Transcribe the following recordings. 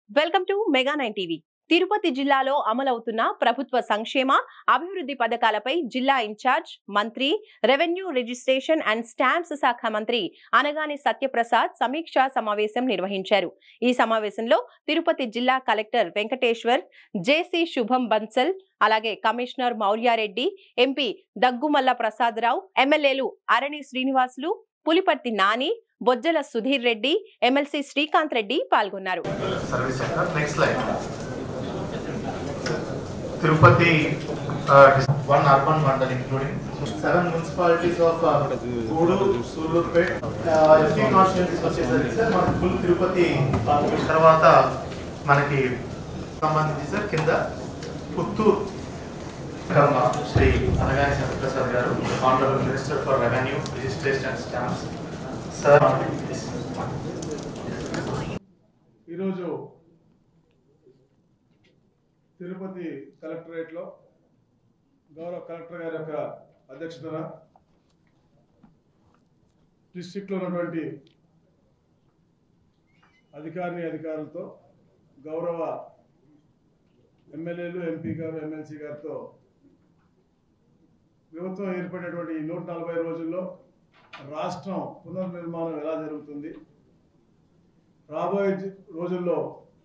Welcome to mega 9 TV. Tirupati జిల్లాలో అమలవుతున్న ప్రభుత్వ సంక్షేమ అభివృద్ధి పథకాలపై జిల్లా ఇన్ఛార్జ్ మంత్రి రెవెన్యూ రిజిస్ట్రేషన్ అండ్ స్టాంప్స్ శాఖ మంత్రి అనగాని సత్యప్రసాద్ సమీక్షా సమావేశం నిర్వహించారు. ఈ సమావేశంలో తిరుపతి జిల్లా కలెక్టర్ వెంకటేశ్వర్, జేసీ శుభం బన్సల్, అలాగే కమిషనర్ మౌర్యారెడ్డి, ఎంపీ దగ్గుమల్ల ప్రసాదరావు, ఎమ్మెల్యేలు అరణి శ్రీనివాసులు, పులిపర్తి నాని, బొజ్జల సుధీర్ రెడ్డి, ఎమ్మెల్సీ శ్రీకాంత్ రెడ్డి పాల్గొన్నారు. Tirupati one urban mandal including 7 municipalities of Guduru, Sururpet, FT constituencies వచ్చేసరికి సార్ మన ఫుల్ తిరుపతి తర్వాత మనకి సంబంధించి సార్ కింద పుత్తూరు శ్రీ అనగాని సత్యప్రసాద్ గారు honourable minister for revenue registration and stamps sir. ఈరోజు తిరుపతి కలెక్టరేట్లో గౌరవ కలెక్టర్ గారి యొక్క అధ్యక్షతన డిస్ట్రిక్ట్లో ఉన్నటువంటి అధికారులతో గౌరవ ఎమ్మెల్యేలు, ఎంపీ గారు, ఎమ్మెల్సీ గారితో ప్రభుత్వం ఏర్పడినటువంటి 140 రోజుల్లో రాష్ట్రం పునర్నిర్మాణం ఎలా జరుగుతుంది, రాబోయే రోజుల్లో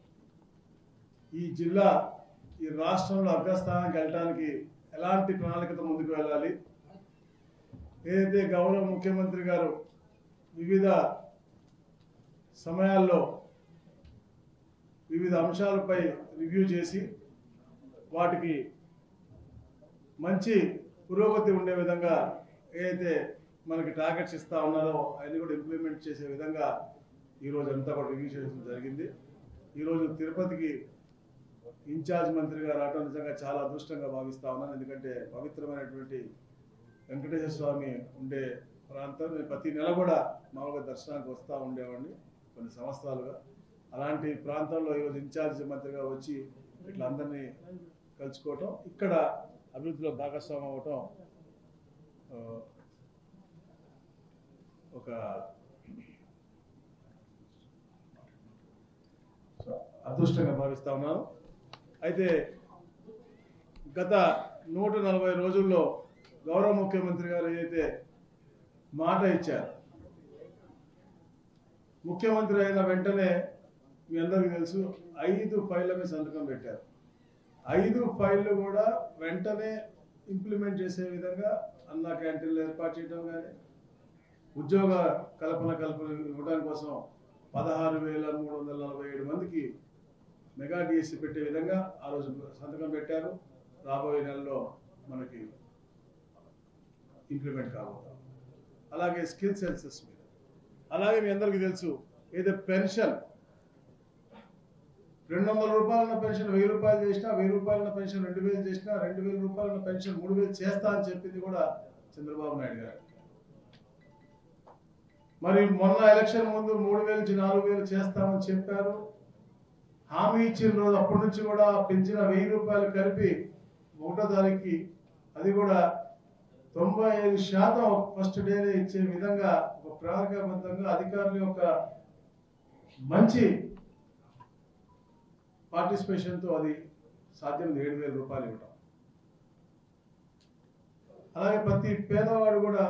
ఈ జిల్లా ఈ రాష్ట్రంలో అగ్రస్థానానికి వెళ్ళడానికి ఎలాంటి ప్రణాళికతో ముందుకు వెళ్ళాలి, ఏదైతే గౌరవ ముఖ్యమంత్రి గారు వివిధ సమయాల్లో వివిధ అంశాలపై రివ్యూ చేసి వాటికి మంచి పురోగతి ఉండే విధంగా ఏదైతే మనకి టార్గెట్స్ ఇస్తా ఉన్నారో అవన్నీ కూడా ఇంప్లిమెంట్ చేసే విధంగా ఈరోజు అంతా కూడా రివ్యూ చేయడం జరిగింది. ఈరోజు తిరుపతికి ఇన్ఛార్జ్ మంత్రి గారు రావడం నిజంగా చాలా అదృష్టంగా భావిస్తా ఉన్నాను. ఎందుకంటే పవిత్రమైనటువంటి వెంకటేశ్వర స్వామి ఉండే ప్రాంతం. నేను ప్రతి నెల కూడా మామూలుగా దర్శనానికి వస్తూ ఉండేవాడిని కొన్ని సంవత్సరాలుగా. అలాంటి ప్రాంతంలో ఈరోజు ఇన్ఛార్జ్ మంత్రిగా వచ్చి ఇట్లా అందరినీ కలుసుకోవటం, ఇక్కడ అభివృద్ధిలో భాగస్వామ్యం అవ్వటం ఒక అదృష్టంగా భావిస్తా ఉన్నాను. అయితే గత 140 రోజుల్లో గౌరవ ముఖ్యమంత్రి గారు ఏదైతే మాట ఇచ్చారు, ముఖ్యమంత్రి అయిన వెంటనే మీ అందరికీ తెలుసు 5 ఫైళ్ళ మీద సంతకం పెట్టారు. 5 ఫైళ్ళు కూడా వెంటనే ఇంప్లిమెంట్ చేసే విధంగా అన్నా క్యాంటీన్లు ఏర్పాటు చేయడం కానీ, ఉద్యోగ కల్పన ఇవ్వడానికి కోసం 16,347 మందికి మెగా డిఎస్సి పెట్టే విధంగా ఆ రోజు సంతకం పెట్టారు. రాబోయే నెలలో మనకి ఇంప్లిమెంట్ కాబోతాం. అలాగే స్కిల్ సెన్సెస్ మీద, అలాగే మీ అందరికీ తెలుసు ఏదో పెన్షన్ 200 రూపాయల పెన్షన్ 1000 రూపాయలు చేసినా, 1000 రూపాయల పెన్షన్ 2000 చేసినా, 2000 రూపాయల పెన్షన్ 3000 చేస్తా అని చెప్పింది కూడా చంద్రబాబు నాయుడు గారు. మరి మొన్న ఎలక్షన్ ముందు 3000 నుంచి 4000 చేస్తామని చెప్పారు, హామీ ఇచ్చిన రోజు అప్పటి నుంచి కూడా పెంచిన 1000 రూపాయలు కలిపి 1వ తారీఖుకి అది కూడా 95% ఫస్ట్ డేనే ఇచ్చే విధంగా ఒక ప్రణాళికాబద్ధంగా అధికారుల యొక్క మంచి పార్టిసిపేషన్తో అది సాధ్యం 7,000 రూపాయలు ఇవ్వటం. అలాగే ప్రతి పేదవాడు కూడా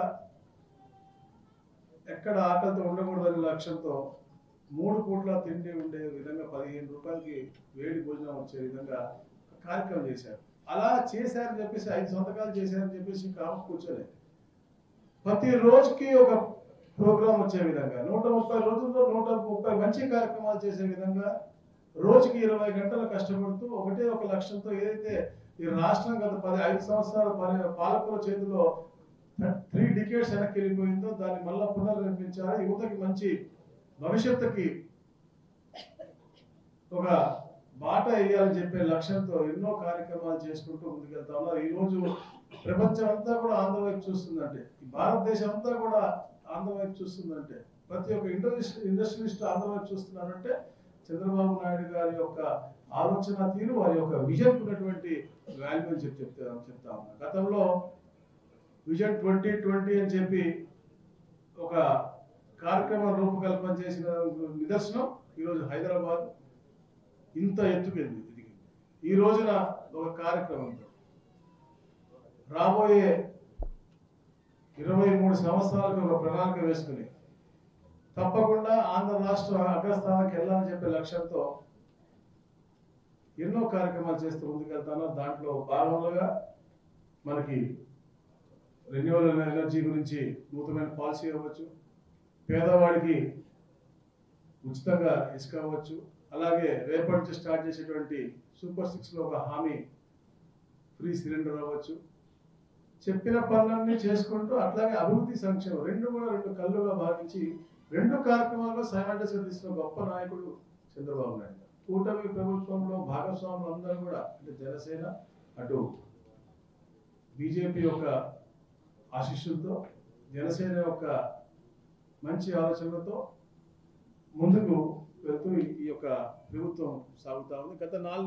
ఎక్కడ ఆకలితో ఉండకూడదనే లక్ష్యంతో 3 పూట్ల తిండి ఉండే విధంగా 15 రూపాయలకి వేడి భోజనం వచ్చే విధంగా కార్యక్రమం చేశారు. అలా చేశారని చెప్పేసి 5 సంతకాలు చేశారని చెప్పేసి కూర్చోలేదు. ప్రతి రోజుకి ఒక ప్రోగ్రాం వచ్చే విధంగా 130 రోజుల్లో 130 మంచి కార్యక్రమాలు చేసే విధంగా రోజుకి 20 గంటలు కష్టపడుతూ ఒకటే ఒక లక్ష్యంతో ఏదైతే ఈ రాష్ట్రం గత 5 సంవత్సరాల పాలకుల చేతిలో 3 డికేడ్స్ వెనక్కి వెళ్ళిపోయిందో దాన్ని మళ్ళా పునర్నిర్మించాలి, యువతకి మంచి భవిష్యత్తుకి ఒక బాట వేయాలని చెప్పే లక్ష్యంతో ఎన్నో కార్యక్రమాలు చేసుకుంటూ ముందుకెళ్తా ఉన్నారు. ఈరోజు ప్రపంచం అంతా కూడా ఆంధ్ర వైపు చూస్తుందంటే, ఈ భారతదేశం అంతా కూడా ఆంధ్ర వైపు చూస్తుందంటే, ప్రతి ఒక్క ఇండస్ట్రియలిస్ట్ ఆంధ్ర వైపు చూస్తున్నారంటే చంద్రబాబు నాయుడు గారి యొక్క ఆలోచన తీరు, వారి యొక్క విజన్ ఉన్నటువంటి వాల్యూ అని చెప్తా ఉన్నా. గతంలో విజన్ 2020 అని చెప్పి ఒక కార్యక్రమ రూపకల్పన చేసిన నిదర్శనం ఈరోజు హైదరాబాద్ ఇంత ఎత్తుకెళ్ళింది ఎదిగింది. ఈ రోజున ఒక కార్యక్రమంతో రాబోయే 23 సంవత్సరాలకు ఒక ప్రణాళిక వేసుకుని తప్పకుండా ఆంధ్ర రాష్ట్ర అగ్రస్థానానికి వెళ్ళాలని చెప్పే లక్ష్యంతో ఎన్నో కార్యక్రమాలు చేస్తూ ముందుకెళ్తాను. దాంట్లో భాగంగా మనకి రెన్యూవబుల్ ఎనర్జీ గురించి నూతనమైన పాలసీ అవ్వచ్చు, పేదవాడికి ఉచితంగా ఇసుక అవ్వచ్చు, అలాగే రేపటి నుంచి స్టార్ట్ చేసేటువంటి సూపర్ 6లో ఒక హామీ ఫ్రీ సిలిండర్ అవ్వచ్చు. చెప్పిన పనులన్నీ చేసుకుంటూ అట్లాగే అభివృద్ధి సంక్షేమం రెండు కళ్ళుగా భావించి 2 కార్యక్రమాల్లో సైమల్టేనియస్గా తీసుకున్న గొప్ప నాయకుడు చంద్రబాబు నాయుడు. కూటమి ప్రభుత్వంలో భాగస్వాములు అందరూ కూడా అంటే జనసేన అటు బీజేపీ యొక్క ఆశీస్సులతో, జనసేన యొక్క మంచి ఆలోచనలతో ముందుకు వెళ్తూ ఈ యొక్క ప్రభుత్వం సాగుతా ఉంది. గత 4